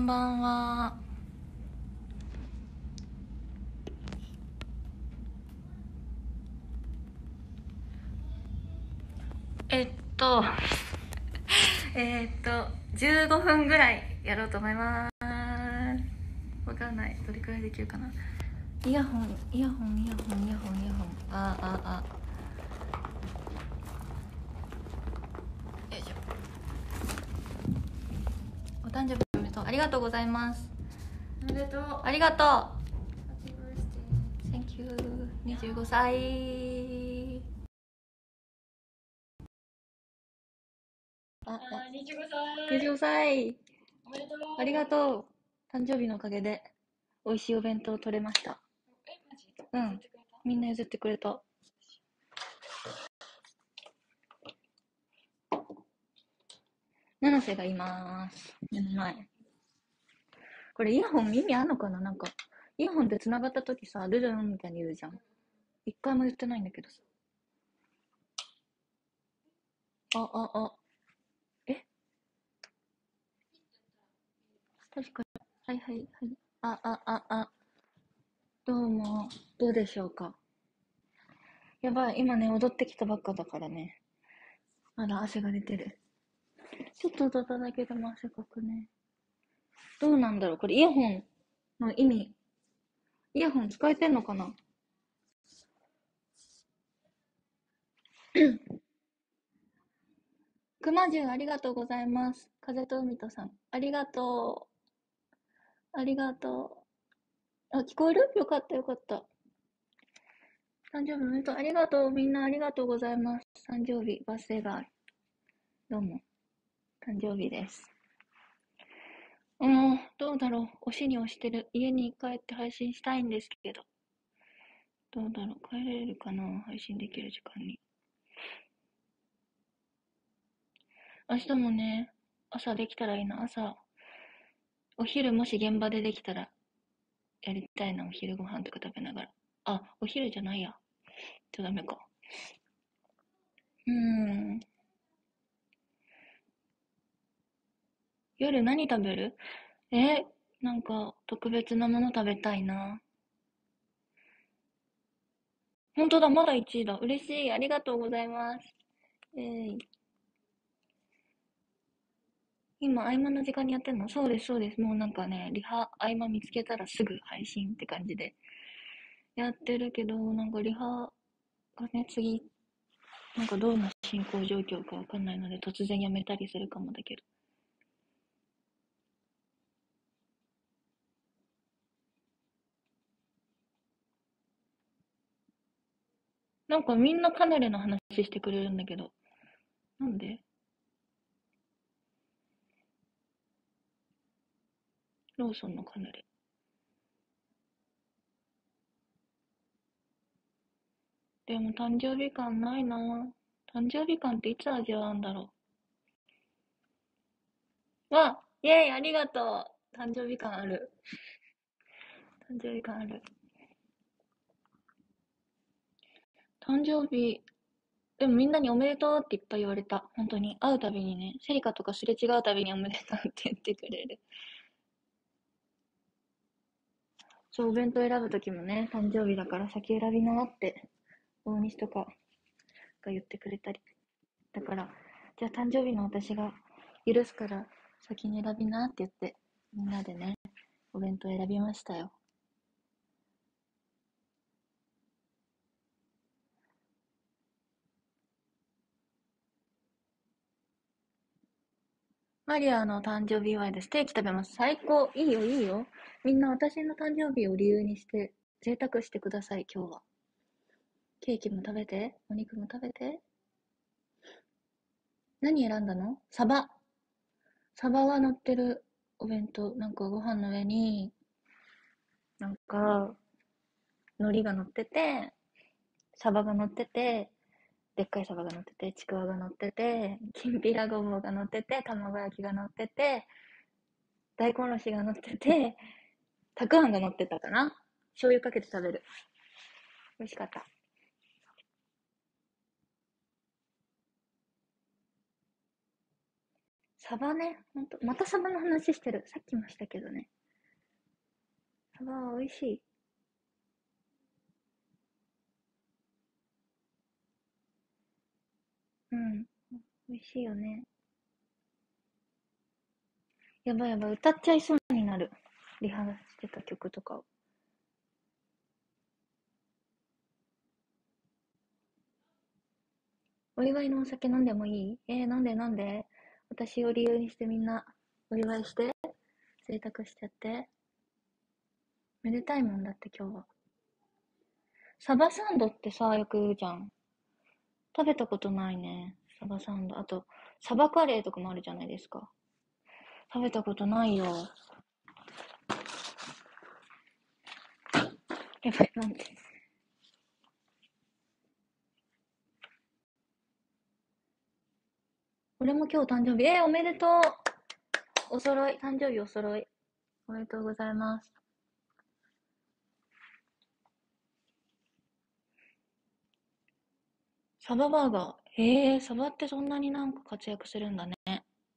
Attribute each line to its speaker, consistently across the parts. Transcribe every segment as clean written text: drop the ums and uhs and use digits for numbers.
Speaker 1: んばんは。えっと15分ぐらいやろうと思います。わかんない、どれくらいできるかな。イヤホン。あ、よいしょ。お誕生日おめでとう。ありがとうございます。
Speaker 2: おめでとう。
Speaker 1: ありがとう。
Speaker 2: Happy birthday.
Speaker 1: Thank you。 25歳。25歳。
Speaker 2: おめでとう。
Speaker 1: ありがとう。誕生日のおかげで美味しいお弁当取れました。
Speaker 2: マジ？
Speaker 1: うん、みんな譲ってくれた。七瀬がいます。目の前。これイヤホン意味あんのかな。なんかイヤホンって繋がった時さ、ルルンみたいに言うじゃん。一回も言ってないんだけどさ。え、確かに。はい。どうも。どうでしょうか。やばい、今ね、踊ってきたばっかだからね。まだ汗が出てる。ちょっと踊っただけでも汗かくね。どうなんだろうこれ、イヤホンの意味。イヤホン使えてんのかな。くまじゅん、ありがとうございます。風と海とさん、ありがとう。ありがとう。あ、聞こえる？よかった。誕生日おめでとう。ありがとう。みんなありがとうございます。誕生日、バースデーガール。どうも。誕生日です。どうだろう。押しに押してる。家に帰って配信したいんですけど。どうだろう。帰れるかな、配信できる時間に。明日もね、朝できたらいいな。お昼もし現場でできたらやりたいな。お昼ご飯とか食べながら。あ、お昼じゃないや。ダメか。夜何食べる？なんか特別なもの食べたいな。本当だ、まだ1位だ。嬉しい。ありがとうございます。今、合間の時間にやってんの？そうです。もうなんかね、リハ、合間見つけたらすぐ配信って感じでやってるけど、なんかリハがね、次、なんかどうな進行状況かわかんないので、突然やめたりするかもだけど。なんかみんなカヌレの話してくれるんだけど、なんで？ローソンのカヌレ。でも誕生日感ないな。誕生日感っていつ味わうんだろう。わ、イェイ、ありがとう。誕生日感ある。誕生日、でもみんなにおめでとうっていっぱい言われた。本当に。会うたびにね、セリカとかすれ違うたびにおめでとうって言ってくれる。そう、お弁当選ぶときもね、誕生日だから先選びなって、大西とかが言ってくれたり。だから、じゃあ誕生日の私が許すから先に選びなって言って、みんなでね、お弁当選びましたよ。マリアの誕生日祝いでステーキ食べます。最高。いいよ。みんな私の誕生日を理由にして、贅沢してください、今日は。ケーキも食べて、お肉も食べて。何選んだの？サバ。サバは乗ってるお弁当。なんかご飯の上に、なんか、海苔が乗ってて、サバが乗ってて、でっかいサバが乗ってて、ちくわが乗ってて、きんぴらごぼうが乗ってて、卵焼きが乗ってて、大根おろしが乗ってて、たくあんが乗ってたかな。醤油かけて食べる。美味しかった。 サバね、ほんと、またサバの話してる。さっきもしたけどね。サバは美味しい。うん。美味しいよね。やばいやばい、歌っちゃいそうになる。リハしてた曲とかを。お祝いのお酒飲んでもいい？なんで私を理由にしてみんなお祝いして。贅沢しちゃって。めでたいもんだって今日は。サバサンドってさ、よく言うじゃん。食べたことないね。サバサンド。あと、サバカレーとかもあるじゃないですか。食べたことないよ。やばい、なんて。俺も今日誕生日。おめでとう。お揃い。誕生日お揃い。おめでとうございます。サババーガー。サバってそんなになんか活躍するんだね。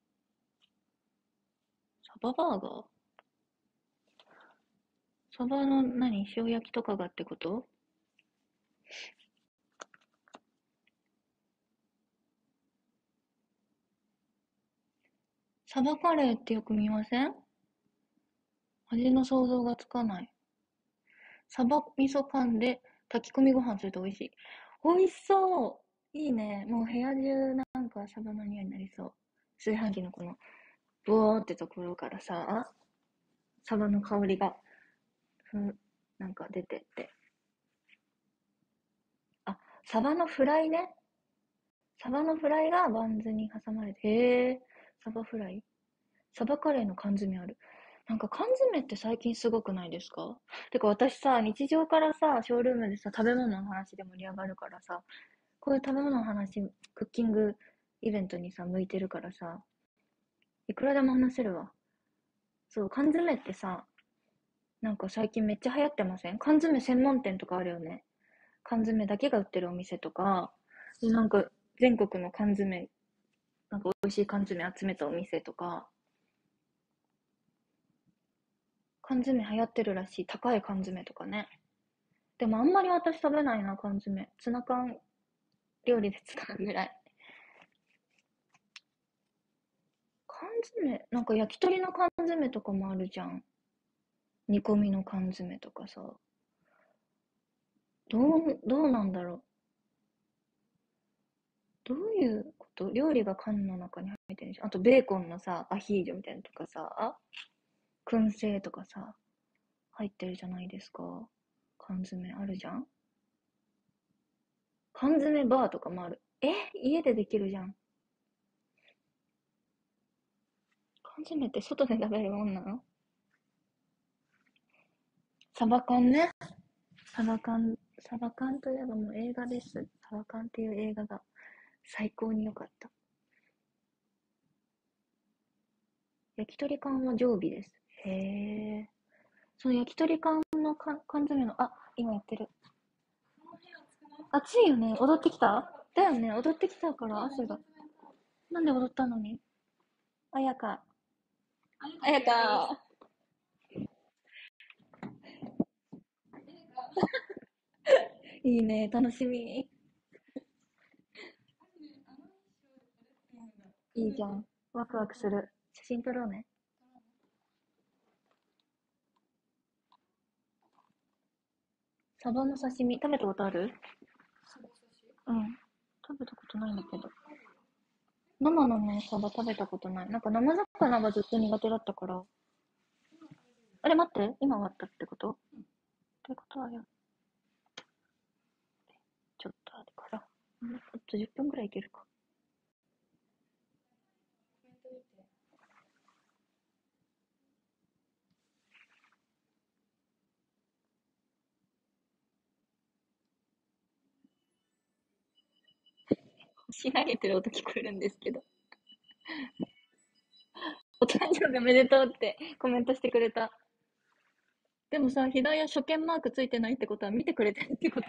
Speaker 1: サババーガー？サバの塩焼きとかがってこと？サバカレーってよく見ません？味の想像がつかない。サバ味噌缶で炊き込みご飯すると美味しい。美味しそう。いいね。もう部屋中なんかサバの匂いになりそう。炊飯器のこの、ブーってところからさ、サバの香りが、なんか出てって。あ、サバのフライね。サバのフライがバンズに挟まれて、サバフライ？サバカレーの缶詰ある。なんか缶詰って最近すごくないですか？てか私さ、日常からさ、ショールームでさ、食べ物の話で盛り上がるからさ、こういう食べ物の話、クッキングイベントにさ、向いてるからさ、いくらでも話せるわ。そう、缶詰ってさ、なんか最近めっちゃ流行ってません？缶詰専門店とかあるよね。缶詰だけが売ってるお店とか、なんか全国の缶詰、なんか美味しい缶詰集めたお店とか、缶詰流行ってるらしい。高い缶詰とかね。でもあんまり私食べないな、缶詰。ツナ缶料理で使うぐらい。缶詰、なんか焼き鳥の缶詰とかもあるじゃん。煮込みの缶詰とかさ。どうなんだろう。どういうこと？料理が缶の中に入ってるんでしょ？あとベーコンのさ、アヒージョみたいなのとかさ、燻製とかさ、入ってるじゃないですか。缶詰あるじゃん。缶詰バーとかもある。家でできるじゃん。缶詰って外で食べるもんなの？サバ缶ね。サバ缶、サバ缶といえばもう映画です。サバ缶っていう映画が最高に良かった。焼き鳥缶は常備です。へえ。その焼き鳥缶の缶詰の、今やってる。暑いよね。踊ってきた？だよね。踊ってきたから汗が。なんで踊ったのに？あやか。あやか。いいね。楽しみ。いいじゃん。ワクワクする。写真撮ろうね。サバの刺身、食べたことある？うん。食べたことないんだけど。生のね、サバ食べたことない。なんか生魚がずっと苦手だったから。あれ待って、今終わったってこと？ってことはよ、ちょっとあるから。あと10分くらいいけるか。星投げてる音聞こえるんですけど。お誕生日おめでとうってコメントしてくれた。でもさ、左や初見マークついてないってことは見てくれてるってこと？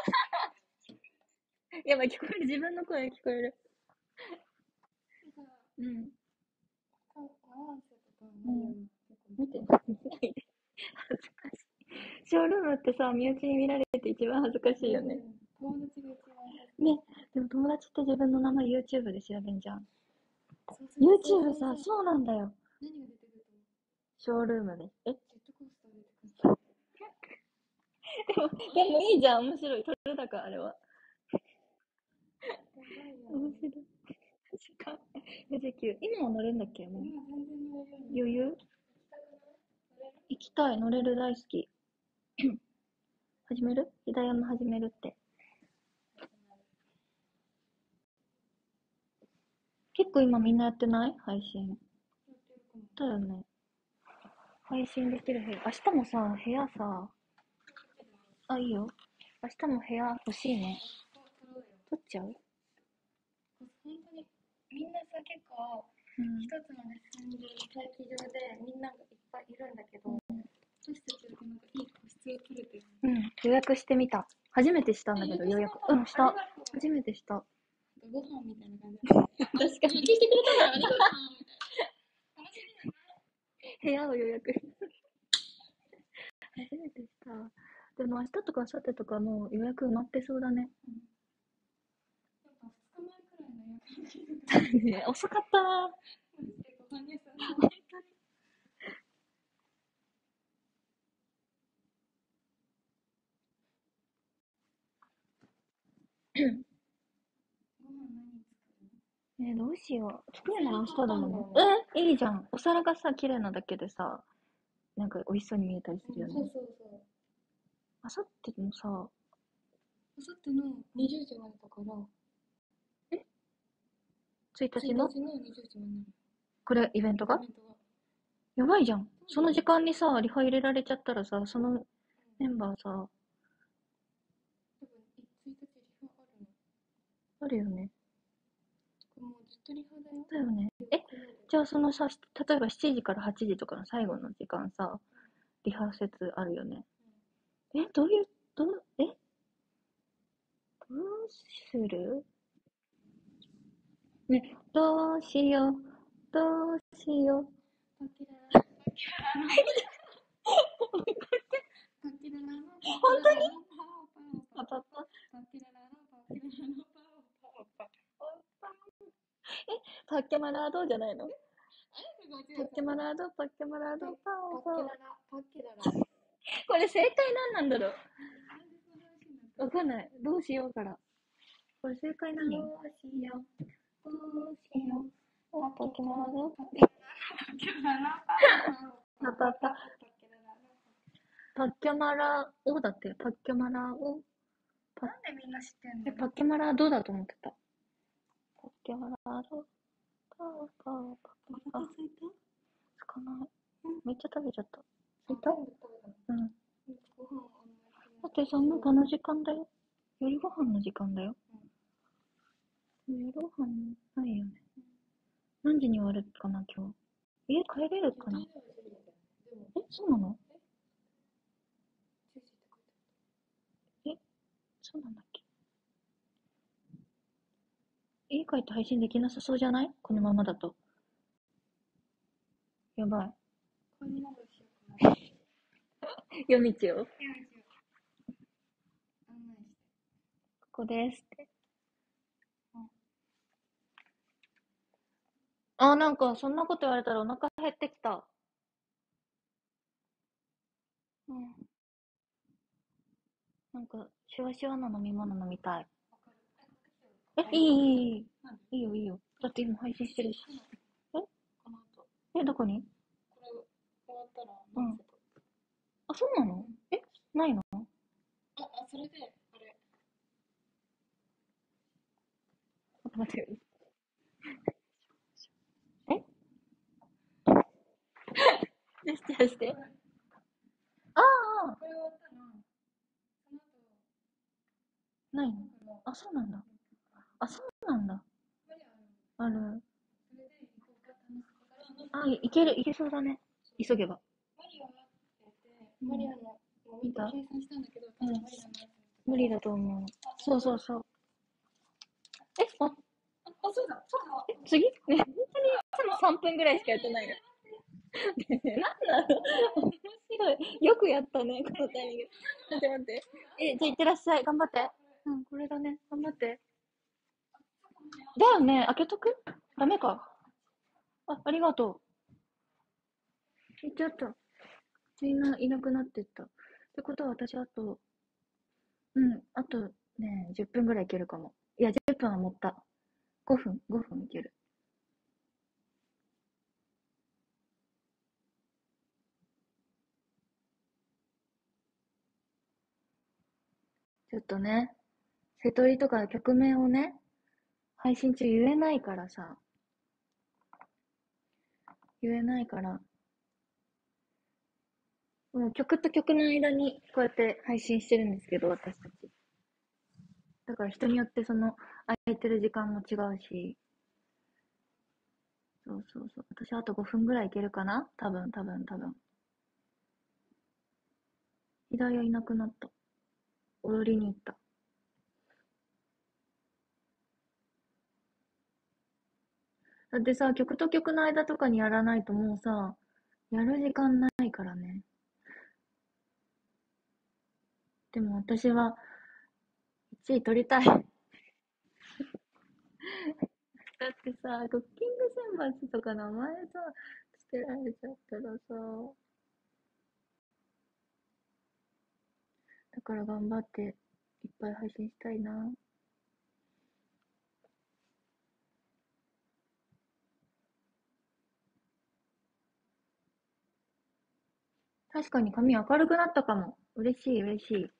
Speaker 1: やばい、聞こえる。自分の声聞こえる。 うん。
Speaker 2: 合わせとか
Speaker 1: うん
Speaker 2: も
Speaker 1: 見て。恥ずかしい。ショールームってさ、身内に見られて一番恥ずかしいよね。
Speaker 2: 友達が一番
Speaker 1: ね、でも友達って自分の名前 YouTube で調べんじゃん。
Speaker 2: そうそう
Speaker 1: YouTube さ、そうなんだよ。
Speaker 2: 何が出てくると思う？
Speaker 1: ショールームで。
Speaker 2: ジェットコースター出てくる。
Speaker 1: でもいいじゃん、面白い。取れ高あれは。面白い。確か。富士急。今は乗れんだっけもう。
Speaker 2: 今全然乗れる。
Speaker 1: 余裕行きたい、乗れる大好き。始めるひだやも始めるって。結構今みんなやってない配信。だよね。配信できる部屋。明日もさ、部屋さ、あ、いいよ。明日も部屋欲しいね。取っちゃう？
Speaker 2: 本当にみんなさ結構一つのレッスンで待機場でみんながいっぱいいるんだけど、私たちだけなんかいい個室を取れてる。
Speaker 1: うん、予約してみた。初めてしたんだけど、予約。うん、した。初めてした。
Speaker 2: ご飯みたいな感じ。
Speaker 1: 確かに。
Speaker 2: 聞いてくれたのありがとうみたいな。楽しみだね。
Speaker 1: 部屋を予約。初めてした。でも明日とか明後日とかもう予約埋まってそうだね。
Speaker 2: やっぱ2日前くらいの予約。
Speaker 1: 遅かったな。
Speaker 2: ご飯屋さんの。
Speaker 1: 本当に。
Speaker 2: ご飯何作る？
Speaker 1: どうしよう。作るの明日だもんね。いいじゃん。お皿がさ、綺麗なだけでさ、なんか美味しそうに見えたりするよね。
Speaker 2: そうそうそう。
Speaker 1: 明後日もさ、
Speaker 2: 明後日の20時までだから。
Speaker 1: 1日の
Speaker 2: 1日の20時まで。
Speaker 1: これ、イベントがやばいじゃん。その時間にさ、リハ入れられちゃったらさ、そのメンバーさ、
Speaker 2: 多分1日リハあるの。
Speaker 1: あるよね。
Speaker 2: もうずっとリハだよ。
Speaker 1: だよね。じゃあそのさ、例えば7時から8時とかの最後の時間さ、リハ説あるよね。どういう、どうするね、どうしよう、どうしよう。
Speaker 2: パキララ、パキララ。パキララの
Speaker 1: 本当に
Speaker 2: パ
Speaker 1: パパパ
Speaker 2: パキララのパキララのパパ
Speaker 1: パッケマラードじゃないの？パッケマ
Speaker 2: ラ
Speaker 1: ラード、パッケマラード、パオパオ。
Speaker 2: パキララ。
Speaker 1: これ正解何なんだろう？わかんない。どうしようから。これ正解何？
Speaker 2: どうしよう、どうしよう。
Speaker 1: パッケマラード、
Speaker 2: パキララ
Speaker 1: パパパ。パッケマラーオだって。パッケマラーオ。
Speaker 2: なんでみんな知ってんの？
Speaker 1: パッケマラードだと思ってた。パッケマラード。パオパオパパパ。つかない。めっちゃ食べちゃった。ついた？うん。だってさ、もうこの時間だよ。夜ご飯の時間だよ。夜ご飯ないよね。何時に終わるかな、今日。家帰れるかな？そうなの？そうなんだっけ？家帰って配信できなさそうじゃない？このままだと。やばい。夜道を。ここですって。あ、なんか、そんなこと言われたらお腹減ってきた。うん。なんか、シュワシュワな飲み物飲みたい。いい。いいよ、いいよ。だって今配信してるし。どこに？
Speaker 2: これ終わったら、
Speaker 1: うん。あ、そうなの？ないの？
Speaker 2: それで、あれ。
Speaker 1: 待ってよ。して。ああ。
Speaker 2: これ終わったら、その後、
Speaker 1: ないの？あ、そうなんだ。あ、そうなんだ。ある。
Speaker 2: それで行こうかって話したから、
Speaker 1: あ、いけそうだね。急げば。
Speaker 2: マリアはって言って、マリアの、もう見た？計算したんだけど、多分マリアのやつ。
Speaker 1: 無理だと思う。そうそうそう。
Speaker 2: そうだ、そうだ。
Speaker 1: 次ね、本当にいつも3分ぐらいしかやってないの。なんなの面白い。よくやったね、このタイミング。待って待って。じゃあ行ってらっしゃい。頑張って。うん、これだね。頑張って。だよね。開けとくダメか。ありがとう。行っちゃった。みんないなくなってった。ってことは私あと、あとね、10分ぐらいいけるかも。いや、10分は持った。5分いける。ちょっとね、瀬戸りとか曲名をね、配信中言えないからさ、言えないから、もう曲と曲の間にこうやって配信してるんですけど、私たち。だから人によってその空いてる時間も違うし、そうそうそう。私あと5分ぐらいいけるかな多分。ヒダヤいなくなった。踊りに行った。だってさ、曲と曲の間とかにやらないともうさ、やる時間ないからね。でも私は1位取りたい。だってさ、クッキング選抜とか名前さ、つけられちゃったらさ、だから頑張っていっぱい配信したいな。確かに髪明るくなったかも。嬉しい嬉しい。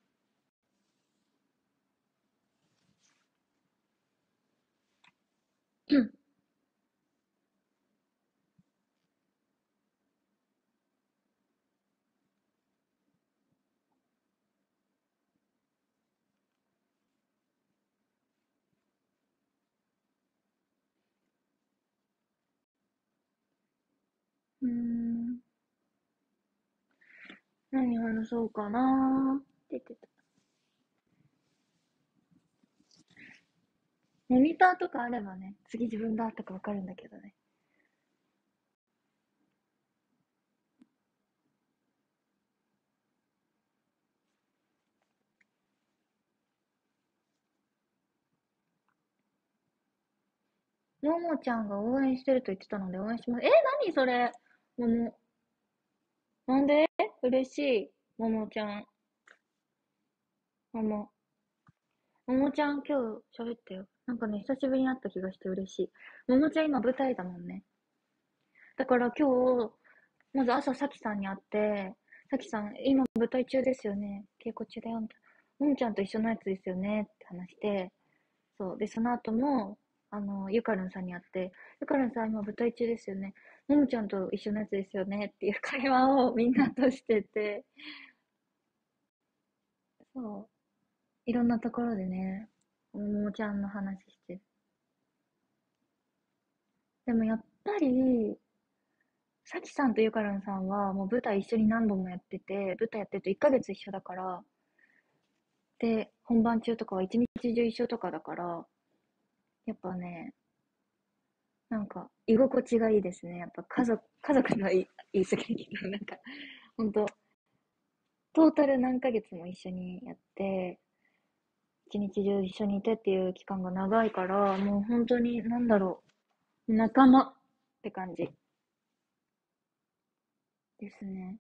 Speaker 1: うーん。何話そうかなーって言ってた。モニターとかあればね、次自分だとかわかるんだけどね。ももちゃんが応援してると言ってたので応援します。何それもも。なんで嬉しい。ももちゃん。もも。ももちゃん今日喋ったよ。なんかね、久しぶりに会った気がして嬉しい。ももちゃん今舞台だもんね。だから今日、まず朝さきさんに会って、さきさん、今舞台中ですよね。稽古中だよ。みたいな。ももちゃんと一緒のやつですよね。って話して、そう。で、その後も、ゆかるんさんに会って、ゆかるんさん今舞台中ですよね。ももちゃんと一緒のやつですよね。っていう会話をみんなとしてて、そう。いろんなところでね、ももちゃんの話してる。でもやっぱり、さきさんとゆかるんさんはもう舞台一緒に何本もやってて、舞台やってると1ヶ月一緒だから、で、本番中とかは一日中一緒とかだから、やっぱね、なんか、居心地がいいですね。やっぱ家族の言い過ぎだけど、なんか、ほんと、トータル何ヶ月も一緒にやって、一日中一緒にいてっていう期間が長いから、もう本当に、なんだろう、仲間って感じですね。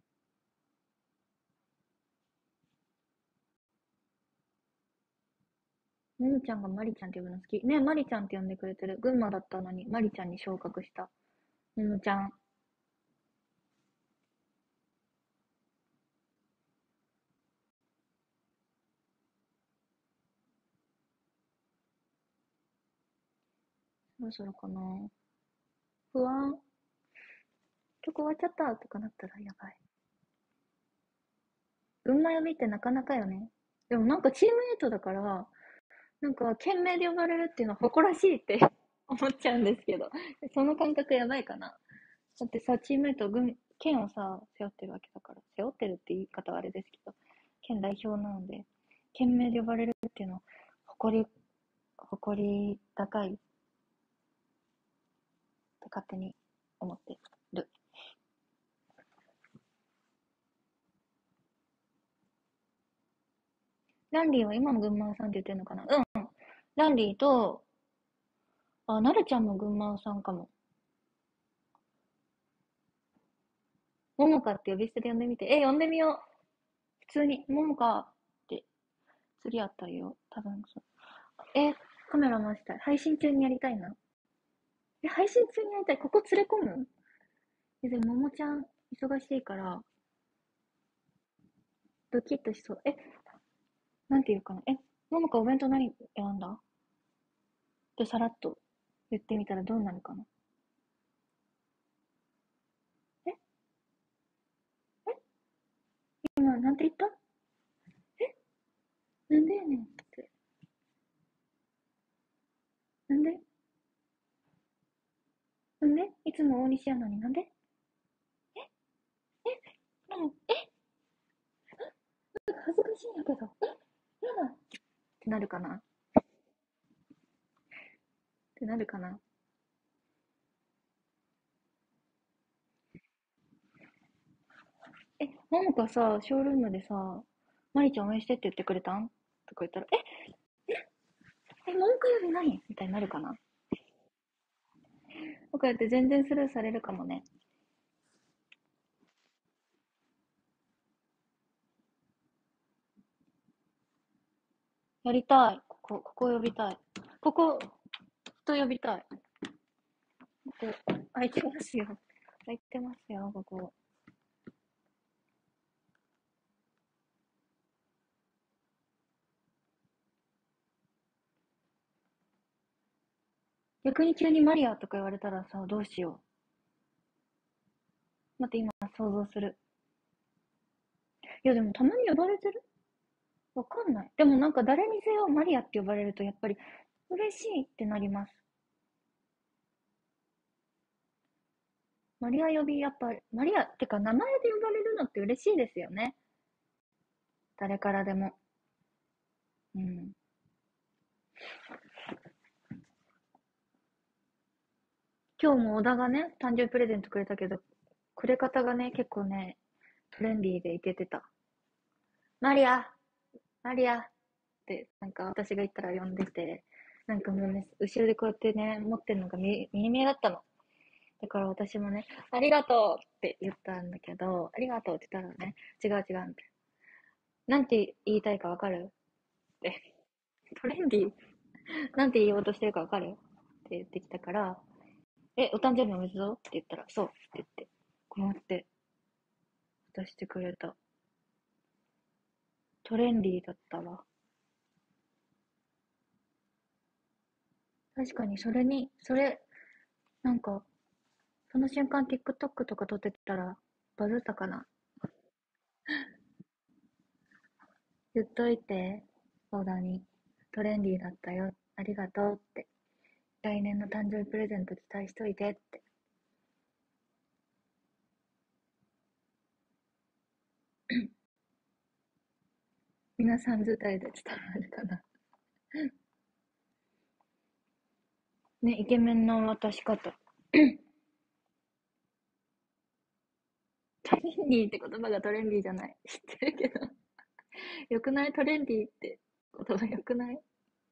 Speaker 1: ももちゃんがマリちゃんって呼ぶの好き。ね、マリちゃんって呼んでくれてる。群馬だったのに、マリちゃんに昇格した。ももちゃん。そろそろかな。不安。曲終わっちゃったとかなったらやばい。群馬読みってなかなかよね。でもなんかチームメイトだから、なんか県名で呼ばれるっていうのは誇らしいって思っちゃうんですけど、その感覚やばいかな。だってさ、チームメイト県をさ、背負ってるわけだから、背負ってるって言い方はあれですけど、県代表なので、県名で呼ばれるっていうのは、誇り高い勝手に思ってる。ランリーは今も群馬さんって言ってるのかな。うん。ランリーと、なるちゃんも群馬さんかも。ももかって呼び捨てで呼んでみて。呼んでみよう。普通に、ももかって次あったらよ。多分そう。カメラ回したい。配信中にやりたいな。配信中にやりたい。ここ連れ込む？でも、ももちゃん忙しいから、ドキッとしそう。なんて言うかな。ももかお弁当何選んだってさらっと言ってみたらどうなるかな。え今、なんて言った？なんでやねんって。なんでなんでいつも大西やのになんでもう、恥ずかしいんやけど。やだってなるかなってなるかな。ももかさ、ショールームでさ、マリちゃん応援してって言ってくれたんとか言ったら、ももかより何みたいになるかな。とか言って全然スルーされるかもね。やりたい。ここ呼びたい。ここと呼びたい。ここ、空いてますよ。空いてますよ、ここ。逆に急にマリアとか言われたらさ、どうしよう。待って、今想像する。いや、でもたまに呼ばれてる？わかんない。でもなんか誰にせよマリアって呼ばれるとやっぱり嬉しいってなります。マリア呼び、やっぱり、マリアってか名前で呼ばれるのって嬉しいですよね。誰からでも。うん。今日も小田がね、誕生日プレゼントくれたけど、くれ方がね、結構ね、トレンディーでいけてた。マリアマリアって、なんか私が言ったら呼んでて、なんかもうね、後ろでこうやってね、持ってるのが見えだったの。だから私もね、ありがとうって言ったんだけど、ありがとうって言ったらね、違う違うって。なんて言いたいかわかるって。トレンディーなんて言おうとしてるかわかるって言ってきたから、お誕生日おめでとうって言ったら、そうって言って、こうやって渡してくれた。トレンディーだったわ。確かになんか、その瞬間 TikTok とか撮ってたらバズったかな。言っといて、相談に。トレンディーだったよ。ありがとうって。来年の誕生日プレゼント期待しといてって。皆さん伝えで伝わるかな。ね、イケメンの渡し方。トレンディーって言葉がトレンディーじゃない。知ってるけど。よくないトレンディーって言葉よくない？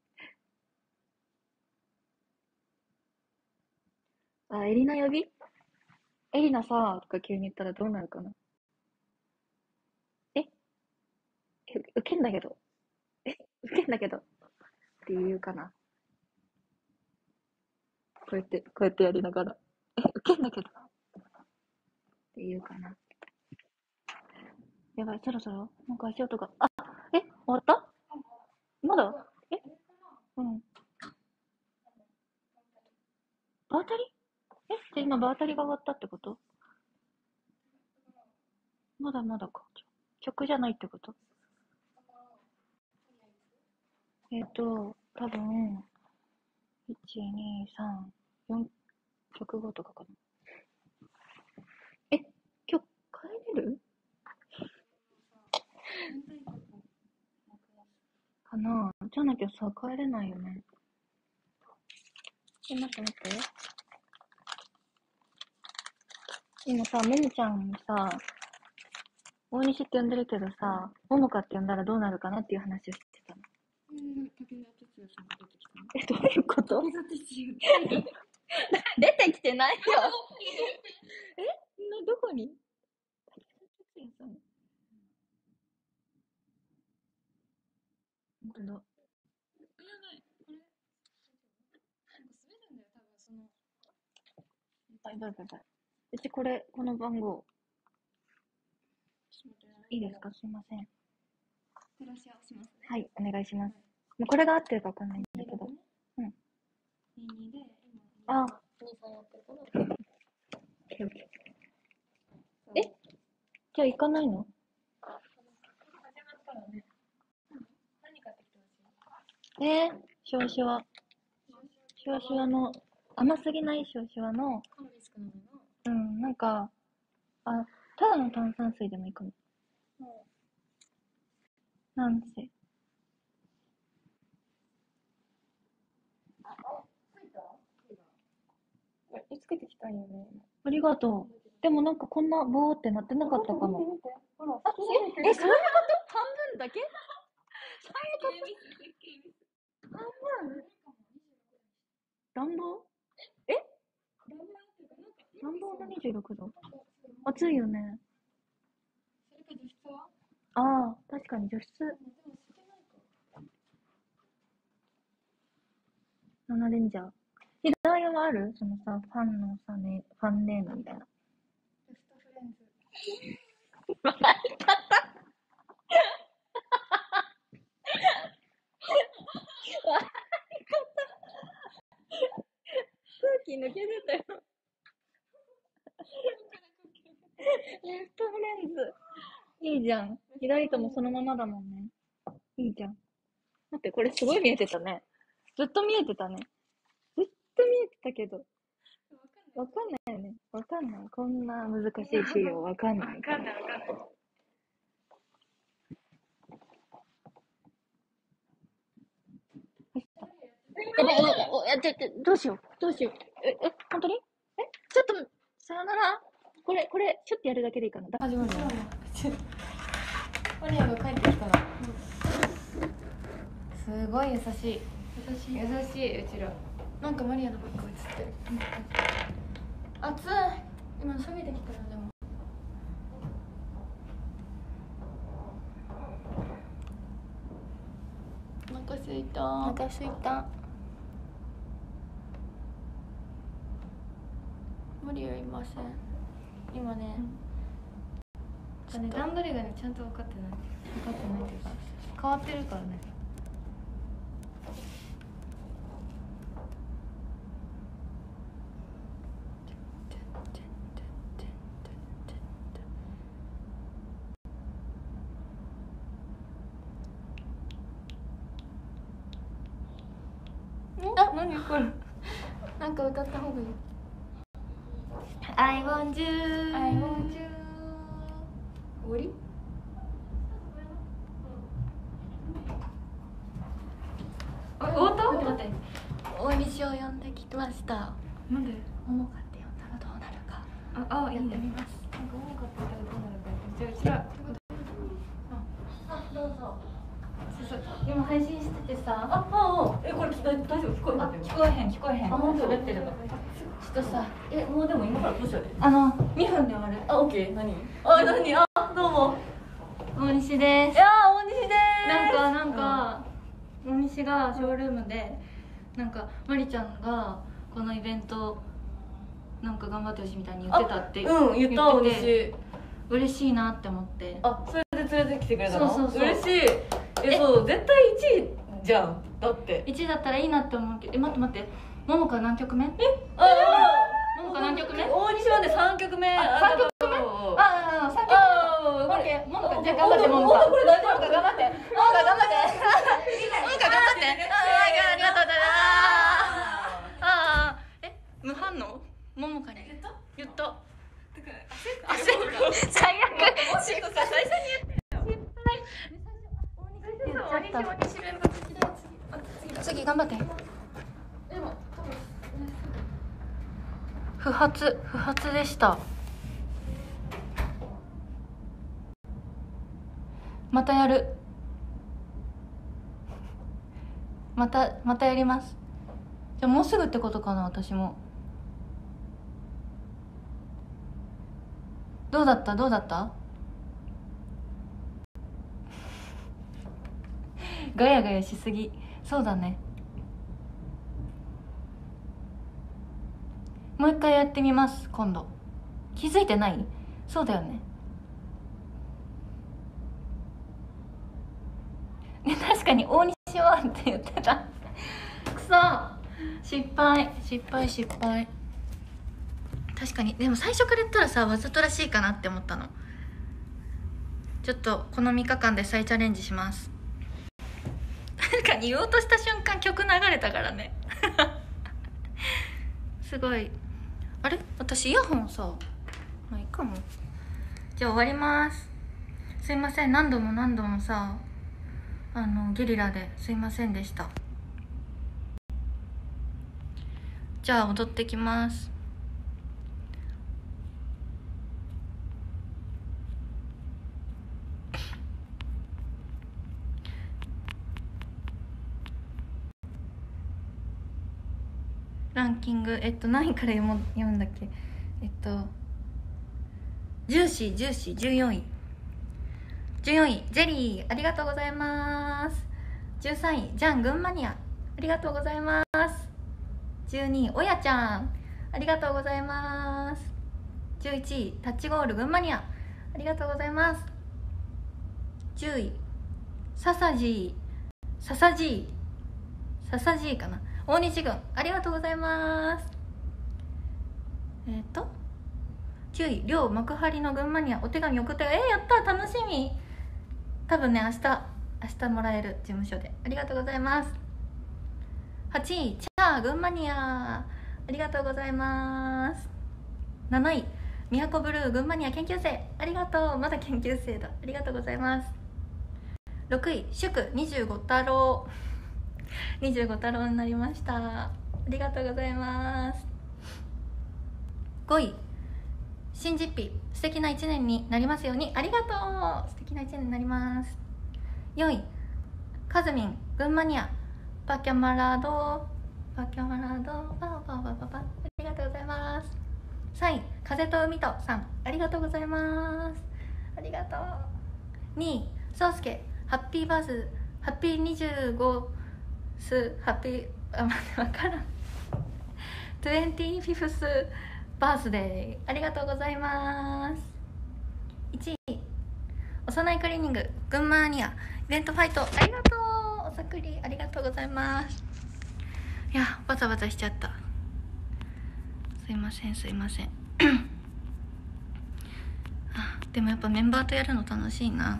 Speaker 1: エリナ呼びエリナさーとか急に言ったらどうなるかな。えウケんだけど。ウケんだけど。って言うかな。こうやってやりながら。ウケんだけど。って言うかな。やばい、そろそろなんか足音が。終わった？まだ？うん。場当たり？じゃあ今場当たりが終わったってこと？まだまだか。曲じゃないってこと？多分、1、2、3、4曲後とかかな。今日帰れるかな？じゃなきゃさ、帰れないよね。待って待って。 今さ、ももちゃんさ、大西って呼んでるけどさ、ももかって呼んだらどうなるかなっていう話をしてたの。
Speaker 2: 武田鉄矢さんが出てきたの。
Speaker 1: どういうこと？
Speaker 2: 武田鉄矢
Speaker 1: 出てきてないよ。どこに？武田鉄矢さん。本当だ。
Speaker 2: やばい、これ。なんか滑るんだよ、多分その。
Speaker 1: やばい。うちこの番号。いいですか？すいません。
Speaker 2: 照らし合わせますね。
Speaker 1: はい、お願いします。もうこれが合ってるかわかんないんだけど。うん。
Speaker 2: 22で、
Speaker 1: 今。あ。
Speaker 2: 23やってるから。
Speaker 1: じゃあ行かないの？
Speaker 2: 始まったらね。何買ってきてほしい？
Speaker 1: 少子の、甘すぎない少子の、
Speaker 2: カロリー少なめの。
Speaker 1: なんか、ただの炭酸水でもいいかも。なんせ。
Speaker 2: ついた？つけてきたんよね。
Speaker 1: ありがとう。でもなんかこんなボーってなってなかったかも。
Speaker 2: 見て。ほら、
Speaker 1: そういうこと？半分だけ？半分？暖房？暖房の26度？暑いよね。
Speaker 2: それか除湿は？
Speaker 1: ああ、確かに除湿。7レンジャー。ヒダヤはある？そのさ、ファンのさ、ね、ファンネームみたいな。
Speaker 2: ベストフレンズ。
Speaker 1: 笑い方空気抜けてたよ。ベストフレンズ。いいじゃん。左ともそのままだもんね。いいじゃん。待って、これすごい見えてたね。ずっと見えてたね。ずっと見えてたけど。わかんないよね。わかんない。こんな難しい資料わかんないから。やばい、どうしよう。本当に？ちょっと、さよなら。これ、ちょっとやるだけでいいかな。
Speaker 2: 始まるよ。マリアが帰ってきたら。すごい優しい。優しい、うちら。なんかマリアのバッグ映ってる。暑い。今、下げてきたら、でも。お腹すいた。
Speaker 1: お腹すいた。
Speaker 2: マリアいません。今ね、段取りがね、ちゃんと分かってないっていうか、変わってるからね。あ、何これ。なんか歌った方がいい。I want you。終わり？終わった？待って。大西を呼んできました。なんで？
Speaker 1: ももかって呼んだらどうなるか。
Speaker 2: いいね。やってみます。なんかももかって言ったらどうなるか。じゃあうちら。どうぞ。今配信しててさ。これ大丈夫？聞こえへん。
Speaker 1: 本当？
Speaker 2: 喋ってるの。ちょっとさ、もうでも今からどうしようで。2分で終わる。
Speaker 1: オッケー。何？
Speaker 2: どうも。大西です。
Speaker 1: 大西です。
Speaker 2: なんか、大西がショールームで、なんかマリちゃんがこのイベントなんか頑張ってほしいみたいに言ってたって。
Speaker 1: 言った。大西。
Speaker 2: 嬉しいなって思って。
Speaker 1: それで連れてきてくれたの？
Speaker 2: そう。
Speaker 1: 嬉しい。そう、絶対1位じゃん。だって。
Speaker 2: 1位だったらいいなって思うけど、待って。ももか何曲目？ももか何曲目？
Speaker 1: 大西はね、3曲目。
Speaker 2: 3曲目？3曲目。オッケー。ももか、じゃあ頑張って、ももか。
Speaker 1: これ大丈夫か？頑張って。
Speaker 2: ありがとうございます。無反応？ももかに言った。最悪。最初に言って。次頑張って。不発でした。
Speaker 1: またやる。またやります。じゃあもうすぐってことかな。私もどうだったガヤガヤしすぎ。そうだね。もう一回やってみます。今度気づいてない？そうだよね。確かに大西はって言ってた。くそ、失敗。確かに。でも最初から言ったらさ、わざとらしいかなって思ったの。ちょっとこの3日間で再チャレンジします。確かに言おうとした瞬間曲流れたからね。すごい。あれ、私イヤホンさ、まあいいかも。じゃあ終わります。すいません、何度もさ、ゲリラですいませんでした。じゃあ踊ってきます。ランキング、何位から読むんだっけ。ジューシー14位、ジェリー、ありがとうございます。13位、ジャン群馬ニア、ありがとうございます。12位、おやちゃん、ありがとうございます。11位、タッチゴール群馬ニア、ありがとうございます。10位、ササジーかな、大西軍、ありがとうございます。9位、りょう幕張の群馬にはお手紙送ったよ。やった、楽しみ。多分ね、明日もらえる、事務所で。ありがとうございます。8位、チャー群馬にありがとうございます。7位、みやこブルー群馬には研究生、ありがとう。まだ研究生だ、ありがとうございます。6位、祝25太郎になりました、ありがとうございます。5位、新実費、素敵な1年になりますように、ありがとう。素敵な1年になります。4位、カズミン群馬ニア、パキャマラドパパありがとうございます。3位、風と海とさん、ありがとうございます。ありがとう。2位、そうすけ、ハッピー25スハッピー、待って分からん、25thバースデー、ありがとうございます。1位、幼いクリーニング群馬ニアイベントファイト、ありがとう。おさくり、ありがとうございます。いや、バタバタしちゃった、すいませんでもやっぱメンバーとやるの楽しいな。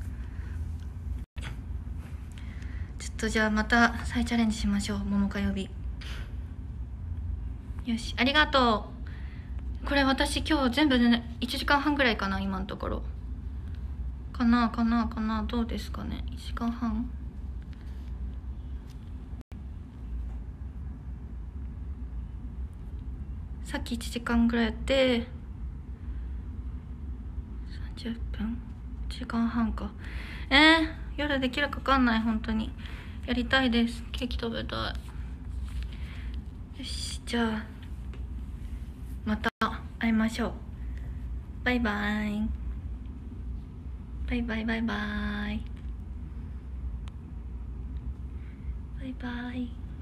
Speaker 1: ちょっとじゃあまた再チャレンジしましょう。桃火曜日、よし、ありがとう。これ私今日全部で、ね、1時間半ぐらいかな、今のところ。かな、どうですかね、1時間半。さっき1時間ぐらいやって30分、1時間半か。夜できるか分かんない。本当にやりたいです。ケーキ食べたい。よし、じゃあまた会いましょう。バイバイ。バイバイ。バイバイ。